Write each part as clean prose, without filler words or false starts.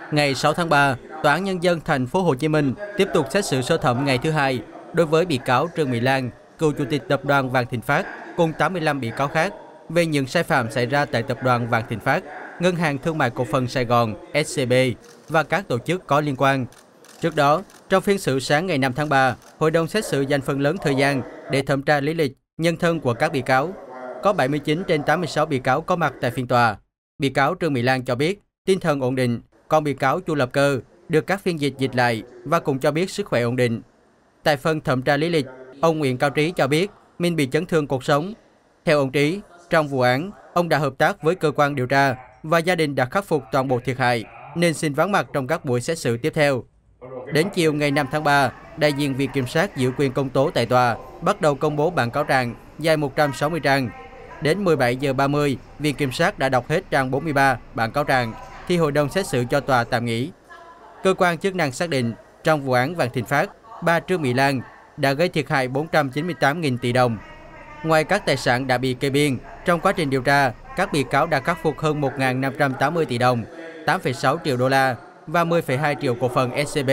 Ngày 6 tháng 3, Tòa án Nhân dân thành phố Hồ Chí Minh tiếp tục xét xử sơ thẩm ngày thứ hai đối với bị cáo Trương Mỹ Lan, cựu chủ tịch tập đoàn Vạn Thịnh Phát cùng 85 bị cáo khác về những sai phạm xảy ra tại tập đoàn Vạn Thịnh Phát, Ngân hàng Thương mại Cổ phần Sài Gòn (SCB) và các tổ chức có liên quan. Trước đó, trong phiên xử sáng ngày 5 tháng 3, hội đồng xét xử dành phần lớn thời gian để thẩm tra lý lịch, nhân thân của các bị cáo. Có 79 trên 86 bị cáo có mặt tại phiên tòa. Bị cáo Trương Mỹ Lan cho biết tinh thần ổn định, còn bị cáo Chu Lập Cơ được các phiên dịch lại và cũng cho biết sức khỏe ổn định. Tại phần thẩm tra lý lịch, ông Nguyễn Cao Trí cho biết mình bị chấn thương cột sống. Theo ông Trí, trong vụ án, ông đã hợp tác với cơ quan điều tra và gia đình đã khắc phục toàn bộ thiệt hại, nên xin vắng mặt trong các buổi xét xử tiếp theo. Đến chiều ngày 5 tháng 3, đại diện Viện Kiểm sát giữ quyền công tố tại tòa bắt đầu công bố bản cáo trạng dài 160 trang. Đến 17 giờ 30, Viện Kiểm sát đã đọc hết trang 43 bản cáo trạng, thì hội đồng xét xử cho tòa tạm nghỉ. Cơ quan chức năng xác định, trong vụ án Vạn Thịnh Phát, bà Trương Mỹ Lan đã gây thiệt hại 498.000 tỷ đồng. Ngoài các tài sản đã bị kê biên, trong quá trình điều tra, các bị cáo đã khắc phục hơn 1.580 tỷ đồng, 8,6 triệu đô la và 10,2 triệu cổ phần SCB.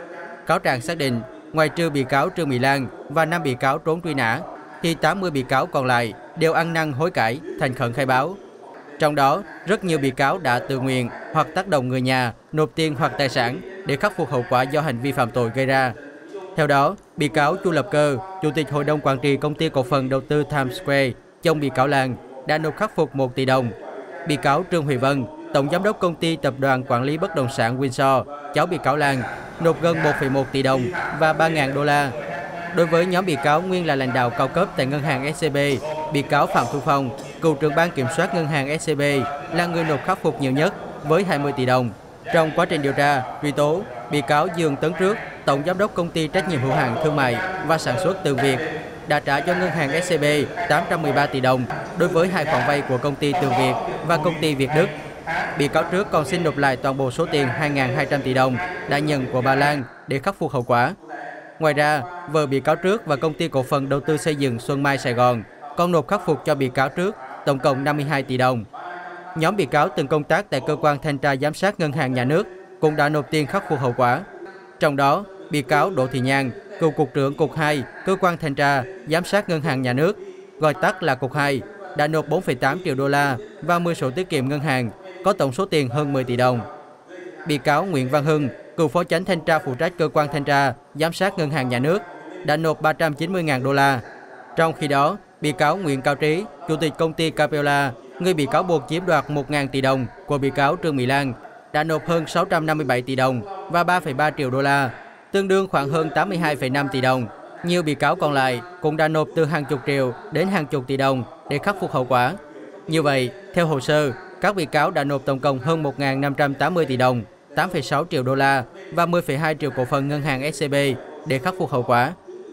Cáo trạng xác định, ngoài trừ bị cáo Trương Mỹ Lan và 5 bị cáo trốn truy nã, thì 80 bị cáo còn lại đều ăn năn hối cải, thành khẩn khai báo. Trong đó, rất nhiều bị cáo đã tự nguyện hoặc tác động người nhà nộp tiền hoặc tài sản để khắc phục hậu quả do hành vi phạm tội gây ra. Theo đó, bị cáo Chu Lập Cơ, Chủ tịch Hội đồng Quản trị Công ty Cổ phần Đầu tư Times Square, chồng bị cáo Lan, đã nộp khắc phục 1 tỷ đồng. Bị cáo Trương Huệ Vân, Tổng Giám đốc Công ty Tập đoàn Quản lý Bất động sản Windsor, cháu bị cáo Lan, nộp gần 1,1 tỷ đồng và 3.000 đô la. Đối với nhóm bị cáo nguyên là lãnh đạo cao cấp tại Ngân hàng SCB, bị cáo Phạm Thu Phong, cựu trưởng ban kiểm soát Ngân hàng SCB, là người nộp khắc phục nhiều nhất với 20 tỷ đồng. Trong quá trình điều tra, truy tố, bị cáo Dương Tấn Trước, Tổng Giám đốc Công ty Trách nhiệm hữu hạn Thương mại và Sản xuất Tường Việt, đã trả cho Ngân hàng SCB 813 tỷ đồng đối với 2 khoản vay của Công ty Tường Việt và Công ty Việt Đức. Bị cáo Trước còn xin nộp lại toàn bộ số tiền 2.200 tỷ đồng đã nhận của bà Lan để khắc phục hậu quả. Ngoài ra, vợ bị cáo Trước và Công ty Cổ phần Đầu tư Xây dựng Xuân Mai Sài Gòn còn nộp khắc phục cho bị cáo Trước tổng cộng 52 tỷ đồng. Nhóm bị cáo từng công tác tại Cơ quan Thanh tra Giám sát Ngân hàng Nhà nước cũng đã nộp tiền khắc phục hậu quả. Trong đó, bị cáo Đỗ Thị Nhàn, cựu Cục trưởng Cục 2, Cơ quan Thanh tra Giám sát Ngân hàng Nhà nước, gọi tắt là Cục 2, đã nộp 4,8 triệu đô la và 10 sổ tiết kiệm ngân hàng, có tổng số tiền hơn 10 tỷ đồng. Bị cáo Nguyễn Văn Hưng, cựu Phó Chánh Thanh tra phụ trách Cơ quan Thanh tra Giám sát Ngân hàng Nhà nước, đã nộp 390.000 đô la. Trong khi đó, bị cáo Nguyễn Cao Trí, Chủ tịch Công ty Capella, người bị cáo buộc chiếm đoạt 1.000 tỷ đồng của bị cáo Trương Mỹ Lan, đã nộp hơn 657 tỷ đồng và 3,3 triệu đô la, tương đương khoảng hơn 82,5 tỷ đồng. Nhiều bị cáo còn lại cũng đã nộp từ hàng chục triệu đến hàng chục tỷ đồng để khắc phục hậu quả. Như vậy, theo hồ sơ, các bị cáo đã nộp tổng cộng hơn 1.580 tỷ đồng, 8,6 triệu đô la và 10,2 triệu cổ phần Ngân hàng SCB để khắc phục hậu quả.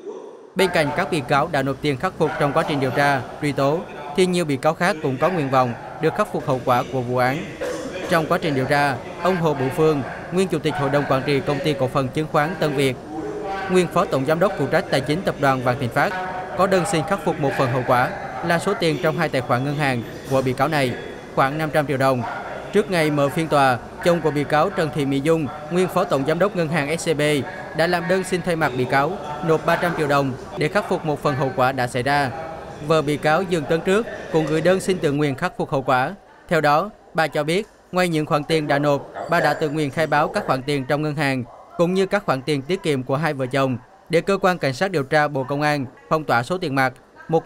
Bên cạnh các bị cáo đã nộp tiền khắc phục trong quá trình điều tra, truy tố, thì nhiều bị cáo khác cũng có nguyện vọng được khắc phục hậu quả của vụ án. Trong quá trình điều tra, ông Hồ Bửu Phương, nguyên Chủ tịch Hội đồng Quản trị Công ty Cổ phần Chứng khoán Tân Việt, nguyên Phó Tổng Giám đốc phụ trách Tài chính Tập đoàn Vạn Thịnh Phát, có đơn xin khắc phục một phần hậu quả là số tiền trong 2 tài khoản ngân hàng của bị cáo này, khoảng 500 triệu đồng. Trước ngày mở phiên tòa, chồng của bị cáo Trần Thị Mỹ Dung, nguyên Phó Tổng Giám đốc Ngân hàng SCB, đã làm đơn xin thay mặt bị cáo nộp 300 triệu đồng để khắc phục một phần hậu quả đã xảy ra. Vợ bị cáo Dương Tấn Trước cũng gửi đơn xin tự nguyện khắc phục hậu quả. Theo đó, bà cho biết, ngoài những khoản tiền đã nộp, bà đã tự nguyện khai báo các khoản tiền trong ngân hàng, cũng như các khoản tiền tiết kiệm của hai vợ chồng, để Cơ quan Cảnh sát điều tra Bộ Công an phong tỏa số tiền mặt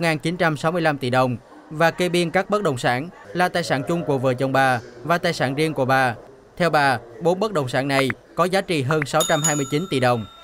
1.965 tỷ đồng và kê biên các bất động sản là tài sản chung của vợ chồng bà và tài sản riêng của bà. Theo bà, 4 bất động sản này có giá trị hơn 629 tỷ đồng.